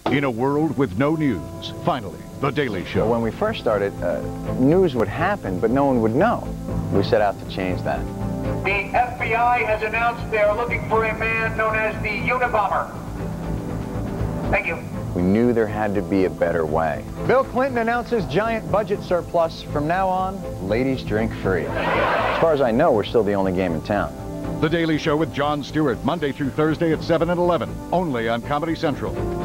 In a world with no news, finally, The Daily Show. When we first started, news would happen, but no one would know. We set out to change that. The FBI has announced they are looking for a man known as the Unabomber. Thank you. We knew there had to be a better way. Bill Clinton announces giant budget surplus. From now on, ladies drink free. As far as I know, we're still the only game in town. The Daily Show with Jon Stewart, Monday through Thursday at 7 and 11, only on Comedy Central.